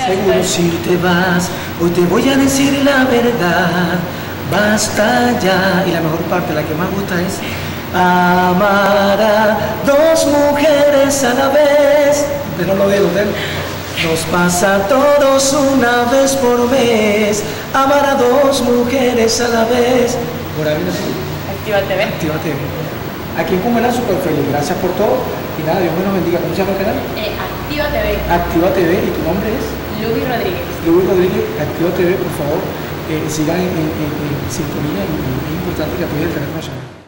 Seguro si te vas, hoy te voy a decir la verdad. Basta ya. Y la mejor parte, la que más gusta es amar a dos mujeres a la vez. Pero no lo veo, ¿verdad? Nos pasa a todos una vez por mes. Amar a dos mujeres a la vez. Por ahí, Activa TV. Activa TV. Aquí en Cumaná, súper feliz. Gracias por todo. Y nada, Dios me los bendiga. ¿Cómo se llama el canal? Activa TV. Activa TV. ¿Y tu nombre es? Luis Rodríguez. Luis Rodríguez. Activa TV, por favor. Sigan en sintonía y es importante que apoyen el canal.